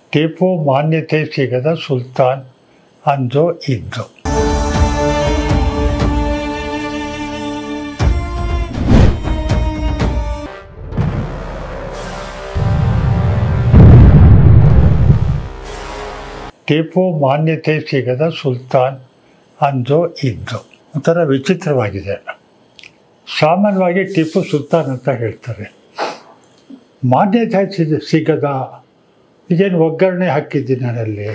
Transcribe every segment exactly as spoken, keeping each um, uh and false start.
ಟಿಪ್ಪು ಮಾನ್ಯತೆ ಸಿಗದ ಸುಲ್ತಾನ್ ಅಂದು ಇದ್ದು. ಟಿಪ್ಪು ಮಾನ್ಯತೆ ಸಿಗದ ಸುಲ್ತಾನ್ ಅಂದು ಇದ್ದು ಒಂಥರ ವಿಚಿತ್ರವಾಗಿದೆ. ಸಾಮಾನ್ಯವಾಗಿ ಟಿಪ್ಪು ಸುಲ್ತಾನ್ ಅಂತ ಹೇಳ್ತಾರೆ. ಮಾನ್ಯತೆ ಸಿಗದ ಇದೇನು ಒಗ್ಗರಣೆ ಹಾಕಿದ್ದೀನಿ ನಾನಲ್ಲಿ.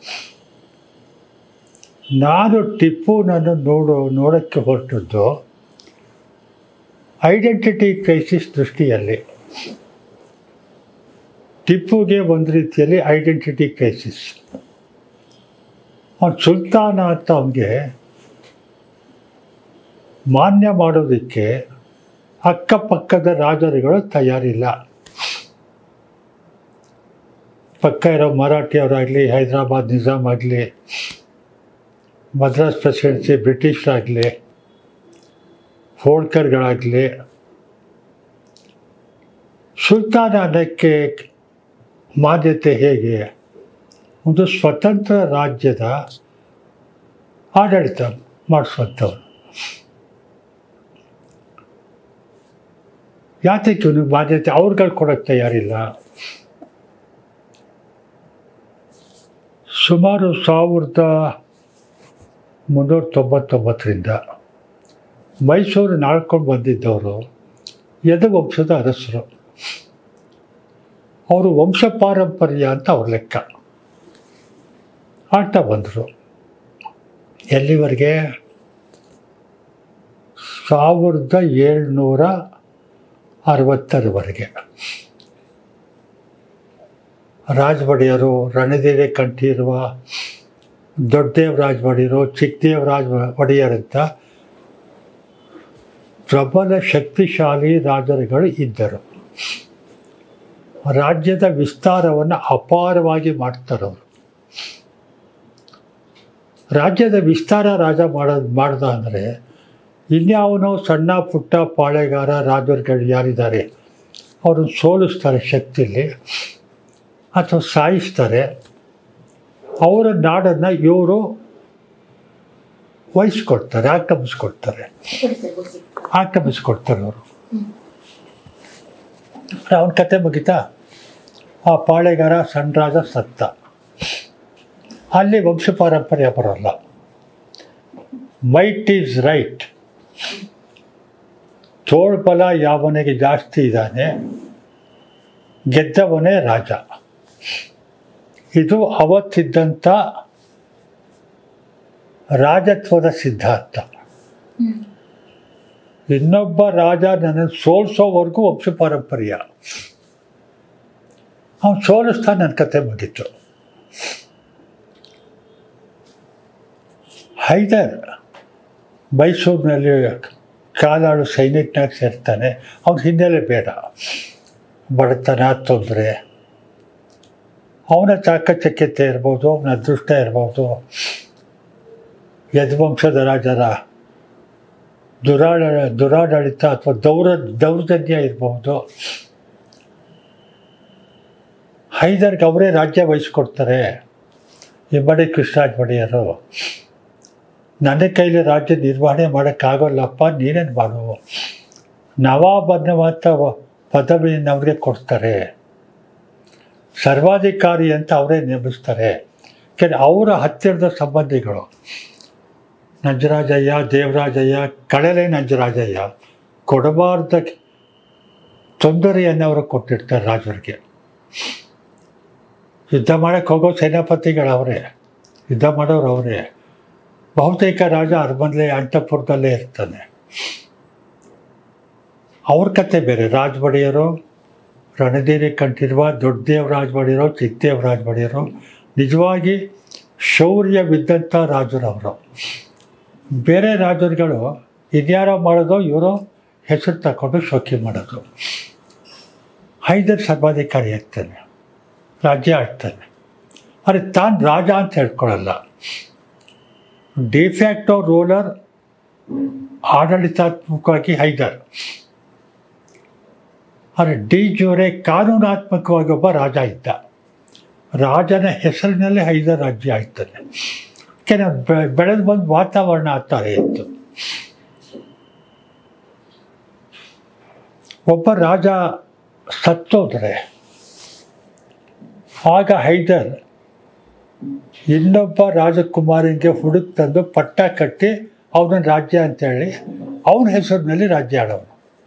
ನಾನು ಟಿಪ್ಪು ನಾನು ನೋಡೋ ನೋಡೋಕ್ಕೆ ಹೊರಟದ್ದು ಐಡೆಂಟಿಟಿ ಕ್ರೈಸಿಸ್ ದೃಷ್ಟಿಯಲ್ಲಿ. ಟಿಪ್ಪುಗೆ ಒಂದು ರೀತಿಯಲ್ಲಿ ಐಡೆಂಟಿಟಿ ಕ್ರೈಸಿಸ್. ಅವನು ಸುಲ್ತಾನ ಅಂತ ಅವನಿಗೆ ಮಾನ್ಯ ಮಾಡೋದಕ್ಕೆ ಅಕ್ಕಪಕ್ಕದ ರಾಜರುಗಳು ತಯಾರಿಲ್ಲ. ಪಕ್ಕ ಇರೋ ಮರಾಠಿಯವರಾಗಲಿ, ಹೈದರಾಬಾದ್ ನಿಜಾಮ್ ಆಗಲಿ, ಮದ್ರಾಸ್ ಪ್ರೆಸಿಡೆನ್ಸಿ ಬ್ರಿಟಿಷರಾಗಲಿ, ಹೋಳ್ಕರ್ಗಳಾಗಲಿ, ಸುಲ್ತಾನ ಅನ್ನಕ್ಕೆ ಮಾನ್ಯತೆ ಹೇಗೆ? ಒಂದು ಸ್ವತಂತ್ರ ರಾಜ್ಯದ ಆಡಳಿತ ಮಾಡಿಸುವಂಥವ್ರು. ಯಾತಕ್ಕೆ ಇವನಿಗೆ ಮಾನ್ಯತೆ ಅವ್ರುಗಳು ಕೊಡೋಕ್ಕೆ ತಯಾರಿಲ್ಲ? ಸುಮಾರು ಸಾವಿರದ ಮುನ್ನೂರ ತೊಂಬತ್ತೊಂಬತ್ತರಿಂದ ಮೈಸೂರು ನಾಳ್ಕೊಂಡು ಬಂದಿದ್ದವರು ಯದುವಂಶದ ಅರಸರು. ಅವರು ವಂಶ ಪಾರಂಪರ್ಯ ಅಂತ ಅವ್ರ ಲೆಕ್ಕ ಆಟ ಬಂದರು. ಎಲ್ಲಿವರೆಗೆ? ಸಾವಿರದ ಏಳ್ನೂರ ಅರವತ್ತರವರೆಗೆ. ರಾಜ-ಒಡೆಯರು, ರಣಧೀರೆ ಕಂಠೀರವ, ದೊಡ್ಡದೇವ ರಾಜ-ಒಡೆಯರು, ಚಿಕ್ಕದೇವ ರಾಜ ಒಡೆಯರಂತ ಪ್ರಬಲ ಶಕ್ತಿಶಾಲಿ ರಾಜರುಗಳು ಇದ್ದರು. ರಾಜ್ಯದ ವಿಸ್ತಾರವನ್ನು ಅಪಾರವಾಗಿ ಮಾಡ್ತಾರವರು. ರಾಜ್ಯದ ವಿಸ್ತಾರ ರಾಜ ಮಾಡೋದು ಮಾಡ್ದ ಅಂದರೆ ಇನ್ಯಾವನೋ ಸಣ್ಣ ಪುಟ್ಟ ಪಾಳೆಗಾರ ರಾಜರುಗಳು ಯಾರಿದ್ದಾರೆ ಅವ್ರನ್ನ ಸೋಲಿಸ್ತಾರೆ ಶಕ್ತಿಯಲ್ಲಿ, ಅಥವಾ ಸಾಯಿಸ್ತಾರೆ. ಅವರ ನಾಡನ್ನು ಇವರು ವಹಿಸ್ಕೊಡ್ತಾರೆ, ಆಕ್ರಮಿಸ್ಕೊಡ್ತಾರೆ ಆಕ್ರಮಿಸ್ಕೊಡ್ತಾರೆ ಅವರು. ಅವನ ಕತೆ ಮುಗಿತಾ? ಆ ಪಾಳೆಗಾರ ಸಣ್ಣ ರಾಜ ಸತ್ತ. ಅಲ್ಲಿ ವಂಶ ಪಾರಂಪರ್ಯ ಬರೋಲ್ಲ. Mite is right. ತೋಳ್ಬಲ ಯಾವನಿಗೆ ಜಾಸ್ತಿ ಇದ್ದಾನೆ ಗೆದ್ದವನೇ ರಾಜ. ಇದು ಅವತ್ತಿದ್ದಂಥ ರಾಜತ್ವದ ಸಿದ್ಧಾಂತ. ಇನ್ನೊಬ್ಬ ರಾಜ ನನ್ನನ್ನು ಸೋಲಿಸೋವರೆಗೂ ವಂಶ ಪಾರಂಪರ್ಯ. ಅವನು ಸೋಲಿಸ್ತಾ ನನ್ನ ಕತೆ ಮುಗೀತು. ಹೈದರ್ ಮೈಸೂರಿನಲ್ಲಿ ಕಾಲಾಳು ಸೈನಿಕನಾಗಿ ಸೇರ್ತಾನೆ. ಅವನ ಹಿನ್ನೆಲೆ ಬೇಡ, ಬಡತನ, ತೊಂದರೆ. ಅವನ ಚಾಕಚಕ್ಯತೆ ಇರ್ಬೋದು, ಅವನ ಅದೃಷ್ಟ ಇರ್ಬೋದು, ಯದುವಂಶದ ರಾಜರ ದುರಾಡ ದುರಾಡಳಿತ ಅಥವಾ ದೌರ ದೌರ್ಜನ್ಯ ಇರ್ಬೋದು. ಹೈದರ್ಗೆ ಅವರೇ ರಾಜ್ಯ ವಹಿಸ್ಕೊಡ್ತಾರೆ. ಇಮ್ಮಡಿ ಕೃಷ್ಣರಾಜ ಒಡೆಯರು, ನನ್ನ ಕೈಲಿ ರಾಜ್ಯ ನಿರ್ವಹಣೆ ಮಾಡೋಕ್ಕಾಗೋಲ್ಲಪ್ಪ, ನೀನೇನು ಮಾಡು. ನವಾಬ್ ಅನ್ನುವಂಥ ಪದವಿಯನ್ನು ಅವ್ರಿಗೆ ಕೊಡ್ತಾರೆ. ಸರ್ವಾಧಿಕಾರಿ ಅಂತ ಅವರೇ ನೇಮಿಸ್ತಾರೆ. ಯಾಕೆಂದರೆ ಅವರ ಹತ್ತಿರದ ಸಂಬಂಧಿಗಳು ನಂಜರಾಜಯ್ಯ, ದೇವರಾಜಯ್ಯ, ಕಳಲೆ ನಂಜರಾಜಯ್ಯ ಕೊಡಬಾರ್ದ ತೊಂದರೆಯನ್ನು ಅವರು ಕೊಟ್ಟಿರ್ತಾರೆ ರಾಜರಿಗೆ. ಯುದ್ಧ ಮಾಡೋಕ್ಕೆ ಹೋಗೋ ಸೇನಾಪತಿಗಳವರೇ, ಯುದ್ಧ ಮಾಡೋರು ಅವರೇ. ಬಹುತೇಕ ರಾಜ ಅರಮನೆ ಅಂತಃಪುರದಲ್ಲೇ ಇರ್ತಾನೆ. ಅವ್ರ ಕತೆ ಬೇರೆ. ರಾಜ ಒಡೆಯರು, ರಣಧೀರೆ ಕಂಠೀರವ, ದೊಡ್ಡದೇವ ರಾಜ ಒಡೆಯರು, ಚಿಕ್ಕದೇವ ರಾಜ ಒಡೆಯರು ನಿಜವಾಗಿ ಶೌರ್ಯವಿದ್ದಂಥ ರಾಜರವರು. ಬೇರೆ ರಾಜರುಗಳು ಇನ್ಯಾರೋ ಮಾಡೋದು, ಇವರು ಹೆಸರು ತಗೊಂಡು ಶೋಕಿ ಮಾಡೋದು. ಹೈದರ್ ಸರ್ವಾಧಿಕಾರಿ ಆಗ್ತಾನೆ, ರಾಜ್ಯ ಆಡ್ತಾನೆ. ಆದರೆ ತಾನು ರಾಜ ಅಂತ ಹೇಳ್ಕೊಳ್ಳಲ್ಲ. ಡಿಫ್ಯಾಕ್ಟೋ ರೂಲರ್ ಆಡಳಿತಾತ್ಮಕವಾಗಿ ಹೈದರ್, ಆದರೆ ಡಿ ಜೋರೆ ಕಾನೂನಾತ್ಮಕವಾಗಿ ಒಬ್ಬ ರಾಜ ಇದ್ದ. ರಾಜನ ಹೆಸರಿನಲ್ಲಿ ಹೈದರ್ ರಾಜ್ಯ ಆಯ್ತದೆ. ಕೆಲ ಬೆಳೆದು ಬಂದು ವಾತಾವರಣ ಆ ಥರ ಇತ್ತು. ಒಬ್ಬ ರಾಜ ಸತ್ತೋದ್ರೆ ಆಗ ಹೈದರ್ ಇನ್ನೊಬ್ಬ ರಾಜಕುಮಾರನಿಗೆ ಹುಡುಕ್ ತಂದು ಪಟ್ಟ ಕಟ್ಟಿ ಅವನ ರಾಜ್ಯ ಅಂತೇಳಿ ಅವನ ಹೆಸರಿನಲ್ಲಿ ರಾಜ್ಯ ಆಡೋನು.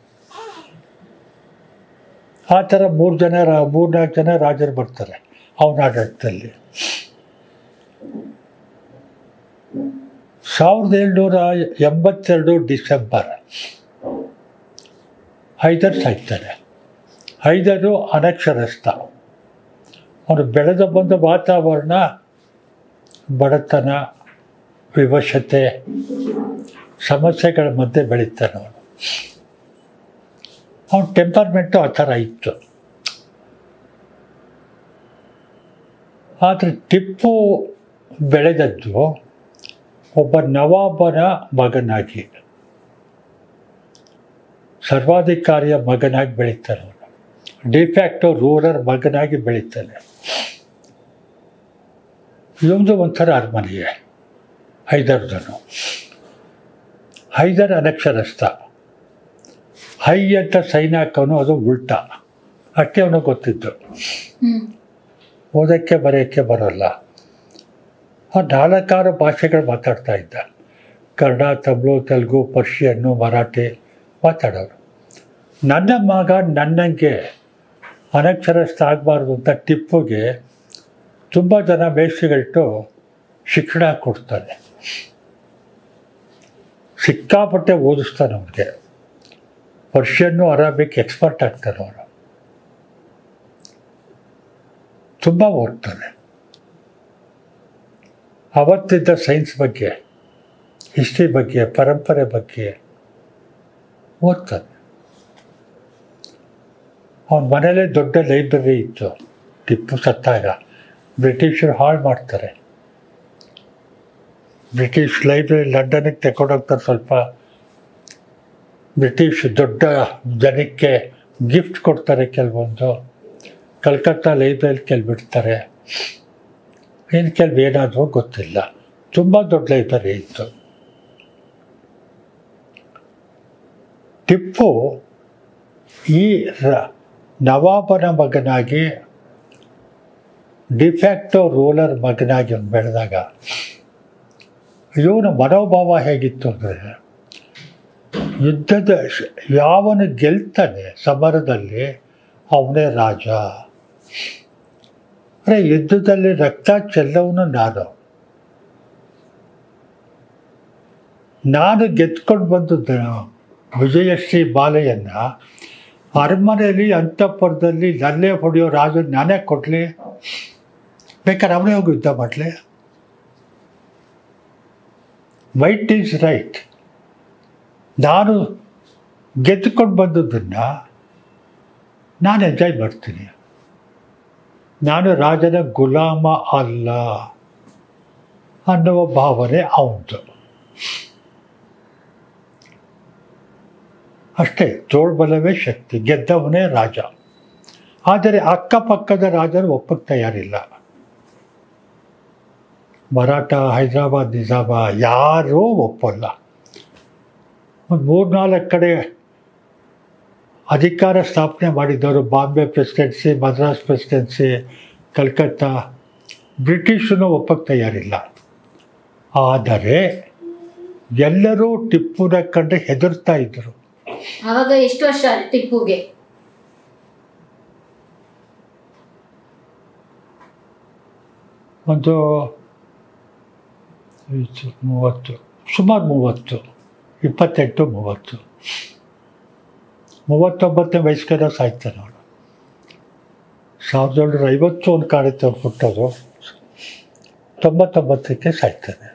ಆ ಥರ ಮೂರು ಜನ ರಾ ಮೂರ್ನಾಲ್ಕು ಜನ ರಾಜರು ಬರ್ತಾರೆ ಅವನ ಆಡಳಿತದಲ್ಲಿ. ಸಾವಿರದ ಏಳ್ನೂರ ಎಂಬತ್ತೆರಡು ಡಿಸೆಂಬರ್ ಹೈದರ್ ಸಾಯ್ತಾನೆ. ಹೈದರು ಅನಕ್ಷರಸ್ಥ. ಅವನು ಬೆಳೆದ ಬಂದ ವಾತಾವರಣ ಬಡತನ, ವಿವಶತೆ, ಸಮಸ್ಯೆಗಳ ಮಧ್ಯೆ ಬೆಳೀತಾನೆ ಅವನು. ಅವನ ಟೆಂಪರ್ಮೆಂಟು ಆ ಥರ ಇತ್ತು. ಆದರೆ ಟಿಪ್ಪು ಬೆಳೆದದ್ದು ಒಬ್ಬ ನವಾಬನ ಮಗನಾಗಿ, ಸರ್ವಾಧಿಕಾರಿಯ ಮಗನಾಗಿ ಬೆಳೀತಾನೆ ಅವನು. ಡಿಫ್ಯಾಕ್ಟೋ ರೂಲರ್ ಮಗನಾಗಿ ಬೆಳೀತಾನೆ. ಇದೊಂದು ಒಂಥರ ಅರಮನೆಯೇ ಹೈದರ್ದನು. ಹೈದರ್ ಅನಕ್ಷರಸ್ಥ. ಹೈ ಅಂತ ಸೈನ್ ಹಾಕೋನು, ಅದು ಉಲ್ಟಾ. ಅಷ್ಟೇ ಅವನಿಗೆ ಗೊತ್ತಿದ್ದು. ಓದೋಕ್ಕೆ ಬರೆಯೋಕ್ಕೆ ಬರೋಲ್ಲ. ಆ ನಾಲ್ಕಾರು ಭಾಷೆಗಳು ಮಾತಾಡ್ತಾ ಇದ್ದ. ಕನ್ನಡ, ತಮಿಳು, ತೆಲುಗು, ಪರ್ಷಿಯನ್ನು, ಮರಾಠಿ ಮಾತಾಡೋರು. ನನ್ನ ಮಗ ನನ್ನಂಗೆ ಅನಕ್ಷರಸ್ಥ ಆಗಬಾರ್ದು ಅಂತ ಟಿಪ್ಪುಗೆ ತುಂಬ ಜನ ಮೇಷ್ಟ್ರಿಗಳಿಟ್ಟು ಶಿಕ್ಷಣ ಕೊಡ್ತಾನೆ. ಸಿಕ್ಕಾಪಟ್ಟೆ ಓದಿಸ್ತಾನೆ ಅವನಿಗೆ. ಪರ್ಷಿಯನ್ನು, ಅರಾಬಿಕ್ ಎಕ್ಸ್ಪರ್ಟ್ ಆಗ್ತಾನೆ ಅವನು. ತುಂಬ ಓದ್ತಾನೆ. ಅವತ್ತಿದ್ದ ಸೈನ್ಸ್ ಬಗ್ಗೆ, ಹಿಸ್ಟ್ರಿ ಬಗ್ಗೆ, ಪರಂಪರೆ ಬಗ್ಗೆ ಓದ್ತಾನೆ. ಅವನ ಮನೇಲೇ ದೊಡ್ಡ ಲೈಬ್ರರಿ ಇತ್ತು. ಟಿಪ್ಪು ಸತ್ತಾಗ ಬ್ರಿಟಿಷರು ಹಾಳು ಮಾಡ್ತಾರೆ. ಬ್ರಿಟಿಷ್ ಲೈಬ್ರರಿ ಲಂಡನಿಗೆ ತಗೊಂಡೋಗ್ತಾರೆ. ಸ್ವಲ್ಪ ಬ್ರಿಟಿಷ್ ದೊಡ್ಡ ಜನಕ್ಕೆ ಗಿಫ್ಟ್ ಕೊಡ್ತಾರೆ. ಕೆಲವೊಂದು ಕಲ್ಕತ್ತಾ ಲೈಬ್ರರಿ ಕೆಲಬಿಡ್ತಾರೆ. ಇನ್ನು ಕೆಲವು ಏನಾದರೂ ಗೊತ್ತಿಲ್ಲ. ತುಂಬ ದೊಡ್ಡ ಲೈಬ್ರರಿ ಇತ್ತು. ಟಿಪ್ಪು ಈ ನವಾಬನ ಮಗನಾಗಿ, ಡಿಫ್ಯಾಕ್ಟೋ ರೂಲರ್ ಮಗನಾಗಿ ಅವನು ಬೆಳೆದಾಗ ಇವನ ಮನೋಭಾವ ಹೇಗಿತ್ತು ಅಂದರೆ, ಯುದ್ಧದ ಯಾವನು ಗೆಲ್ತಾನೆ ಸಮರದಲ್ಲಿ ಅವನೇ ರಾಜ. ಅಂದರೆ ಯುದ್ಧದಲ್ಲಿ ರಕ್ತ ಚೆಲ್ಲವನು ನಾನು. ನಾನು ಗೆದ್ಕೊಂಡು ಬಂದದ್ದು ವಿಜಯಶ್ರೀ ಬಾಲೆಯನ್ನು ಅರಮನೆಯಲ್ಲಿ ಅಂತಃಪುರದಲ್ಲಿ ನಲ್ಲೇ ಹೊಡೆಯೋ ರಾಜ ನಾನೇ ಕೊಡಲಿ, ಬೇಕಾದ್ರೆ ಅವನೇ ಹೋಗಿ ಯುದ್ಧ ಮಾಡಲಿ. White is right. ನಾನು ಗೆದ್ದುಕೊಂಡು ಬಂದದ್ದನ್ನು ನಾನು ಎಂಜಾಯ್ ಮಾಡ್ತೀನಿ. ನಾನು ರಾಜನ ಗುಲಾಮ ಅಲ್ಲ ಅನ್ನುವ ಭಾವನೆ ಅವನದು. ಅಷ್ಟೇ, ತೋಳ್ಬಲವೇ ಶಕ್ತಿ. ಗೆದ್ದವನೇ ರಾಜ. ಆದರೆ ಅಕ್ಕಪಕ್ಕದ ರಾಜರು ಒಪ್ಪಕ್ಕೆ ತಯಾರಿಲ್ಲ. ಮರಾಠ, ಹೈದರಾಬಾದ್ ನಿಜಾಮ ಯಾರೂ ಒಪ್ಪಲ್ಲ. ಒಂದು ಮೂರ್ನಾಲ್ಕು ಕಡೆ ಅಧಿಕಾರ ಸ್ಥಾಪನೆ ಮಾಡಿದ್ದವರು, ಬಾಂಬೆ ಪ್ರೆಸಿಡೆನ್ಸಿ, ಮದ್ರಾಸ್ ಪ್ರೆಸಿಡೆನ್ಸಿ, ಕಲ್ಕತ್ತಾ, ಬ್ರಿಟಿಷನು ಒಪ್ಪಕ್ಕೆ ತಯಾರಿಲ್ಲ. ಆದರೆ ಎಲ್ಲರೂ ಟಿಪ್ಪುನ ಕಂಡು ಹೆದರ್ತಾ ಇದ್ದರು. ಆವಾಗ ಎಷ್ಟು ವರ್ಷ ಟಿಪ್ಪುಗೆ? ಒಂದು ಮೂವತ್ತು, ಸುಮಾರು ಮೂವತ್ತು, ಇಪ್ಪತ್ತೆಂಟು ಮೂವತ್ತು ಮೂವತ್ತೊಂಬತ್ತನೇ ವಯಸ್ಸಿಗೆ ಸಾಯ್ತಾನೆ ಅವನು. ಸಾವಿರದ ಏಳ್ನೂರ ಐವತ್ತು ಒಂದು ಕಾಣುತ್ತೆ ಅವ್ರು ಹುಟ್ಟೋದು. ತೊಂಬತ್ತೊಂಬತ್ತಕ್ಕೆ ಸಾಯ್ತಾನೆ.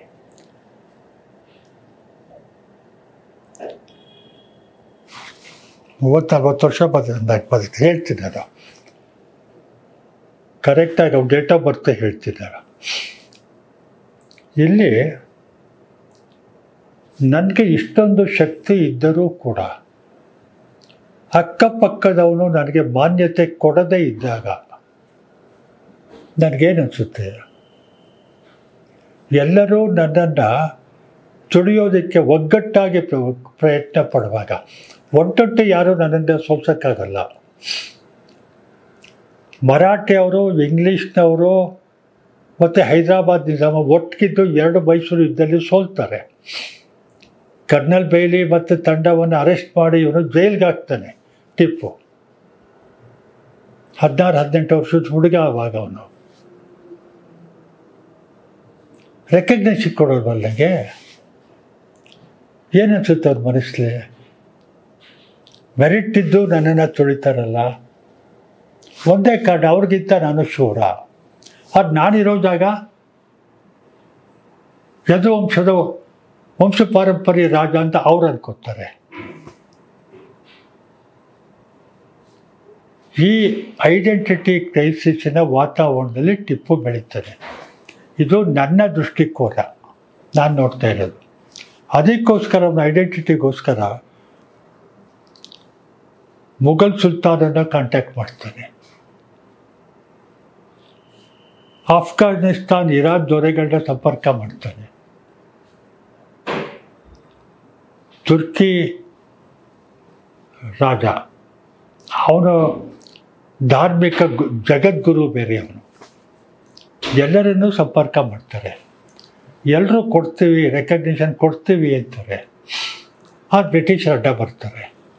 ಮೂವತ್ತು ನಲ್ವತ್ತು ವರ್ಷ ಬದ ಬದುಕು ಹೇಳ್ತೀನಿ ನಾನು. ಕರೆಕ್ಟಾಗಿ ಅವ್ನು ಡೇಟ್ ಆಫ್ ಬರ್ತ್ ಹೇಳ್ತೀನಿ ನಾನು. ಇಲ್ಲಿ ನನಗೆ ಇಷ್ಟೊಂದು ಶಕ್ತಿ ಇದ್ದರೂ ಕೂಡ ಅಕ್ಕಪಕ್ಕದವನು ನನಗೆ ಮಾನ್ಯತೆ ಕೊಡದೇ ಇದ್ದಾಗ ನನಗೇನು ಅನಿಸುತ್ತೆ, ಎಲ್ಲರೂ ನನ್ನನ್ನು ತುಳಿಯೋದಕ್ಕೆ ಒಗ್ಗಟ್ಟಾಗಿ ಪ್ರಯತ್ನ ಪಡುವಾಗ ಒಟ್ಟೊಟ್ಟು ಯಾರೂ ನನ್ನಿಂದ ಸೋಲ್ಸೋಕ್ಕಾಗಲ್ಲ. ಮರಾಠಿಯವರು, ಇಂಗ್ಲೀಷ್ನವರು ಮತ್ತು ಹೈದರಾಬಾದ್ ನಿಜಾಮ ಒಟ್ಟಿಗಿದ್ದು ಎರಡು ಮೈಸೂರು ಯುದ್ಧದಲ್ಲಿ ಸೋಲ್ತಾರೆ. ಕರ್ನಲ್ ಬೈಲಿ ಮತ್ತು ತಂಡವನ್ನು ಅರೆಸ್ಟ್ ಮಾಡಿ ಇವನು ಜೈಲ್ಗೆ ಹಾಕ್ತಾನೆ ಟಿಪ್ಪು. ಹದಿನಾರು ಹದಿನೆಂಟು ವರ್ಷದ ಹುಡುಗ ಆವಾಗ ಅವನು. ರೆಕಗ್ನೇಷನ್ ಕೊಡೋಲ್ವಲ್ಲಂಗೆ ಏನನ್ಸುತ್ತೆ ಅವ್ರ ಮನಸ್ಸಲ್ಲಿ? ಮೆರಿಟ್ ಇದ್ದು ನನ್ನನ್ನು ತುಳಿತಾರಲ್ಲ, ಒಂದೇ ಕಾರಣ ಅವ್ರಿಗಿಂತ ನಾನು ಶೂರ. ಅದು ನಾನಿರೋ ಜಾಗ ಯದುವಂಶದ ವಂಶ ಪಾರಂಪರ್ಯ ರಾಜ ಅಂತ ಅವ್ರು ಅನ್ಕೋತಾರೆ. ಈ ಐಡೆಂಟಿಟಿ ಕ್ರೈಸಿಸಿನ ವಾತಾವರಣದಲ್ಲಿ ಟಿಪ್ಪು ಬೆಳೀತಾನೆ. ಇದು ನನ್ನ ದೃಷ್ಟಿಕೋನ, ನಾನು ನೋಡ್ತಾ ಇರೋದು. ಅದಕ್ಕೋಸ್ಕರ ಅವನ ಐಡೆಂಟಿಟಿಗೋಸ್ಕರ ಮುಘಲ್ ಸುಲ್ತಾನನ್ನು ಕಾಂಟ್ಯಾಕ್ಟ್ ಮಾಡ್ತಾನೆ. ಆಫ್ಘಾನಿಸ್ತಾನ್, ಇರಾನ್ ದೊರೆಗಳನ್ನ ಸಂಪರ್ಕ ಮಾಡ್ತಾನೆ. ತುರ್ಕಿ ರಾಜ, ಅವನು ಧಾರ್ಮಿಕ ಜಗದ್ಗುರು ಬೇರೆ, ಅವನು ಎಲ್ಲರನ್ನೂ ಸಂಪರ್ಕ ಮಾಡ್ತಾರೆ. ಎಲ್ಲರೂ ಕೊಡ್ತೀವಿ, ರೆಕಗ್ನಿಷನ್ ಕೊಡ್ತೀವಿ ಅಂತಾರೆ. ಆ ಬ್ರಿಟಿಷರು ಅಡ್ಡ ಬರ್ತಾರೆ.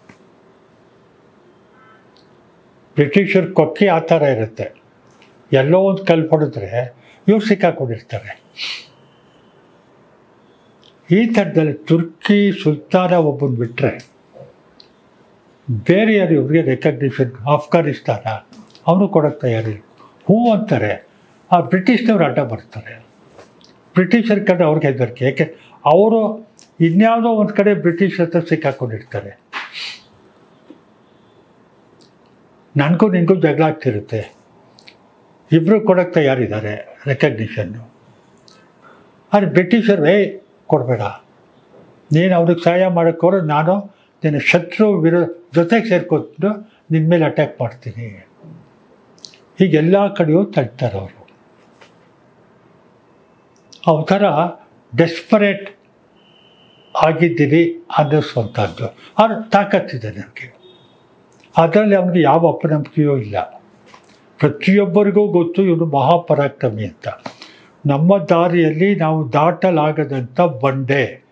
ಬ್ರಿಟಿಷರು ಕೊಕ್ಕೆ ಆ ಥರ ಇರುತ್ತೆ, ಎಲ್ಲೋ ಒಂದು ಕಲ್ಲು ಹೊಡೆದ್ರೆ ಇವ್ರು ಸಿಕ್ಕಾಕೊಂಡಿರ್ತಾರೆ. ಈ ಥರದಲ್ಲಿ ತುರ್ಕಿ ಸುಲ್ತಾನ ಒಬ್ಬನ ಬಿಟ್ಟರೆ ಬೇರೆ ಯಾರು ಇವ್ರಿಗೆ ರೆಕಗ್ನಿಷನ್? ಆಫ್ಘಾನಿಸ್ತಾನ ಅವನು ಕೊಡೋಕ್ಕೆ ತಯಾರಿಲ್ಲ, ಹ್ಞೂ ಅಂತಾರೆ. ಆ ಬ್ರಿಟಿಷ್ನವ್ರು ಅಡ್ಡ ಬರ್ತಾರೆ. ಬ್ರಿಟಿಷರ ಕಡೆ ಅವ್ರಿಗೆ ಹೆದರಿಕೆ, ಯಾಕೆ ಅವರು ಇನ್ಯಾವುದೋ ಒಂದು ಕಡೆ ಬ್ರಿಟಿಷ್ ಹತ್ರ ಸಿಕ್ಕಾಕೊಂಡಿರ್ತಾರೆ. ನನಗೂ ನಿನಗೂ ಜಗಳ ಆಗ್ತಿರುತ್ತೆ, ಇಬ್ಬರು ಕೊಡೋಕ್ಕೆ ತಯಾರಿದ್ದಾರೆ ರೆಕಗ್ನಿಷನ್ನು. ಆದರೆ ಬ್ರಿಟಿಷರು ಏ ಕೊಡಬೇಡ, ನೀನು ಅವ್ರಿಗೆ ಸಹಾಯ ಮಾಡೋಕ್ಕೋರು ನಾನು ನಿನ್ನ ಶತ್ರು ವಿರೋ ಜೊತೆಗೆ ಸೇರ್ಕೊಂಡು ನಿನ್ನ ಮೇಲೆ ಅಟ್ಯಾಕ್ ಮಾಡ್ತೀನಿ. ಹೀಗೆಲ್ಲ ಕಡೆಯೂ ತಡ್ತಾರೆ ಅವರು. ಅವ್ರ ಥರ ಡೆಸ್ಪರೇಟ್ ಆಗಿದ್ದೀನಿ ಅನ್ನಿಸುವಂಥದ್ದು. ಅವ್ರ ತಾಕತ್ತಿದೆ ನನಗೆ. ಅದರಲ್ಲಿ ಅವನಿಗೆ ಯಾವ ಅಪನಂಬಿಕೆಯೂ ಇಲ್ಲ. ಪ್ರತಿಯೊಬ್ಬರಿಗೂ ಗೊತ್ತು ಇವನು ಮಹಾಪರಾಕ್ರಮಿ ಅಂತ. ನಮ್ಮ ದಾರಿಯಲ್ಲಿ ನಾವು ದಾಟಲಾಗದಂಥ ಬಂಡೆ.